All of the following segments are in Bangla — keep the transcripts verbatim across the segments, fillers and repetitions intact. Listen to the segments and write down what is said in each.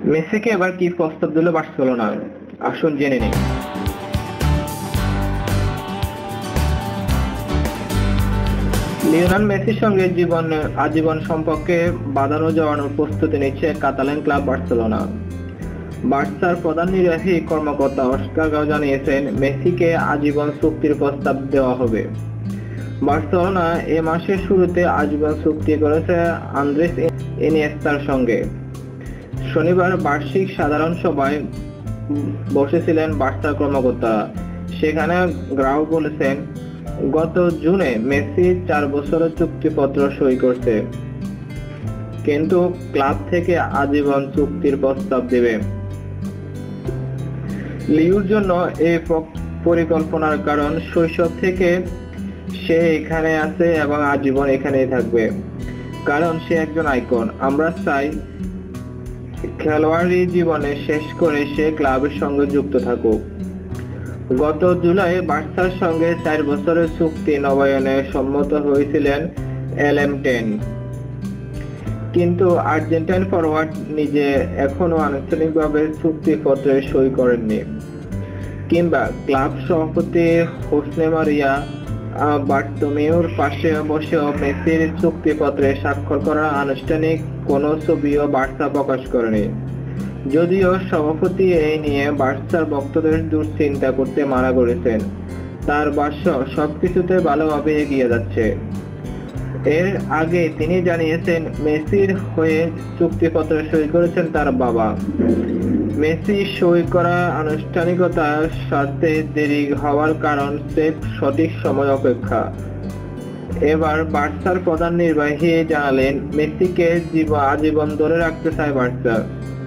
মেসিকে এবার কি প্রস্তাব দিল বার্সেলোনা, আসুন জেনে নিই। লিওনেল মেসির সঙ্গে জীবন আজীবন সম্পর্কে বাঁধানো জড়ানোর প্রস্তুতি নিচ্ছে কাতালান ক্লাব বার্সেলোনা। বার্সার প্রধান নির্বাহী কর্মকর্তা অস্কার গাও জানিয়েছেন, মেসিকে আজীবন চুক্তির প্রস্তাব দেওয়া হবে। বার্সেলোনা এ মাসের শুরুতে আজীবন চুক্তি করেছে আন্দ্রেস ইনিয়েস্তার সঙ্গে। শনিবার বার্ষিক সাধারণ সভায় বসেছিলেন বার্সার কর্মকর্তারা। সেখানে গ্রাউ বলেছেন, গত জুনে মেসি চার বছরের চুক্তিপত্র সই করছে, কিন্তু ক্লাব থেকে আজীবন চুক্তির প্রস্তাব দেবে। লিওর জন্য এই পরিকল্পনার কারণ, শৈশব থেকে সে এখানে আছে এবং আজীবন এখানেই থাকবে, কারণ সে একজন আইকন। আমরা চাই খেলোয়াড়ি জীবনে শেষ করে সে ক্লাবের সঙ্গে যুক্ত থাকুক। গত জুলাই বার্সার সঙ্গে চার বছরের চুক্তি নবায়নে সম্মত হয়েছিলেন এল এম টেন, কিন্তু আর্জেন্টাইন ফরওয়ার্ড নিজে এখনো আনুষ্ঠানিকভাবে চুক্তিপত্রে সই করেননি। কিংবা ক্লাব সভাপতি হোসনে মারিয়া বার্তোমেউর পাশে বসেও মেসির চুক্তিপত্রে স্বাক্ষর করা আনুষ্ঠানিক কোনো ছবিও বার্সা প্রকাশ করেনি। যদিও সভাপতি এই নিয়ে বার্সার ভক্তদের দুশ্চিন্তা করতে মানা করেছেন। তার ভাষ্য, সবকিছুতে ভালোভাবে এগিয়ে যাচ্ছে। এর আগে তিনি জানিয়েছেন, মেসির হয়ে চুক্তিপত্রে সই করেছেন তার বাবা। মেসি সই করা আনুষ্ঠানিকতার স্বার্থে দেরি হওয়ার কারণ স্রেফ সঠিক সময় অপেক্ষা। এবার বার্সার প্রধান নির্বাহী জানালেন, মেসিকে আজীবন ধরে রাখতে চায় বার্সা।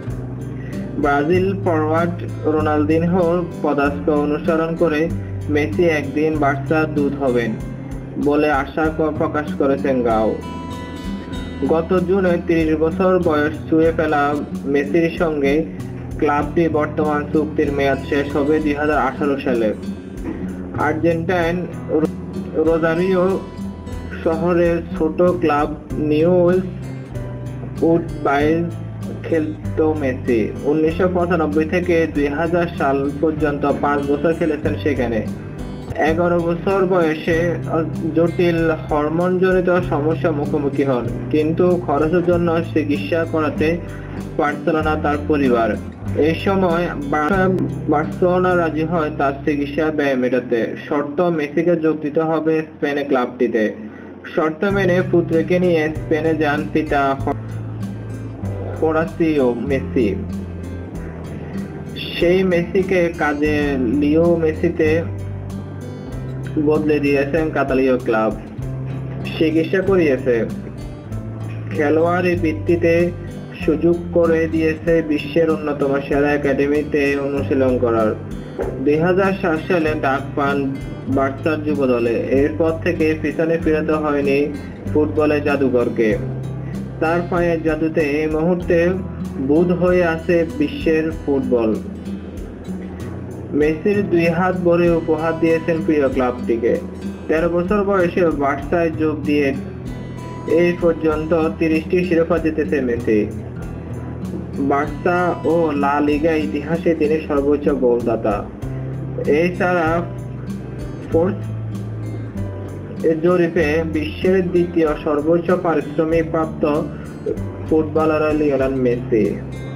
ব্রাজিল ফরওয়ার্ড রোনালদিনহোর পদাঙ্ক অনুসরণ করে মেসি একদিন বার্সার দূত হবেন বলে আশা প্রকাশ করেছেন গাও। গত জুনে ত্রিশ বছর বয়স ছুঁয়ে ফেলা মেসির সঙ্গে ক্লাবটি বর্তমান চুক্তির মেয়াদ শেষ হবে দুই হাজার আঠারো সালে। আর্জেন্টাইন রোজারিও শহরের ছোট ক্লাব নিউয়েলস ওল্ড বয়েজ খেলতো মেসি। উনিশশো পঁচানব্বই থেকে দুই হাজার সাল পর্যন্ত পাঁচ বছর খেলেছেন সেখানে। এগারো বছর বয়সে জটিল হরমোনজনিত সমস্যা মুখোমুখি হন, কিন্তু খরচের জন্য চিকিৎসা করাতে পারছিল না তার পরিবার। এই সময় বার্সেলোনা রাজি হয় তার চিকিৎসা ব্যয় মেটাতে। শর্ত, মেসিকে যোগ দিতে হবে স্পেনে ক্লাবটিতে। শর্ত মেনে পুত্রকে নিয়ে স্পেনে যান পিতা হোরাসিও মেসি। সেই মেসিকে কাজে লিও মেসিতে বদলে দিয়েছেন কাতালীয় ক্লাব। চিকিৎসা করিয়েছে, খেলোয়াড়ি ভিত্তিতে সুযোগ করে দিয়েছে বিশ্বের অন্যতম সেরা একাডেমিতে অনুশীলন করার। দুই হাজার সাত সালে ডাক পান বার্সার যুব দলে। এরপর থেকে পিছনে ফিরাতে হয়নি ফুটবলের জাদুঘরকে। তার পায়ের জাদুতে এই মুহূর্তে বুঁদ হয়ে আছে বিশ্বের ফুটবল। মেসির দুই হাত ভরে উপহার দিয়েছেন প্রিয় ক্লাবটিকে। তেরো বছর বয়সে বার্সায় যোগ দিয়ে এই পর্যন্ত তিরিশটি শিরোপা জিতেছে মেসি। বার্সা ও লা লিগা ইতিহাসে তিনি সর্বোচ্চ গোলদাতা। এছাড়া ফোর্বস জরিপে বিশ্বের দ্বিতীয় সর্বোচ্চ পারিশ্রমিক প্রাপ্ত ফুটবলার লিওনেল মেসি।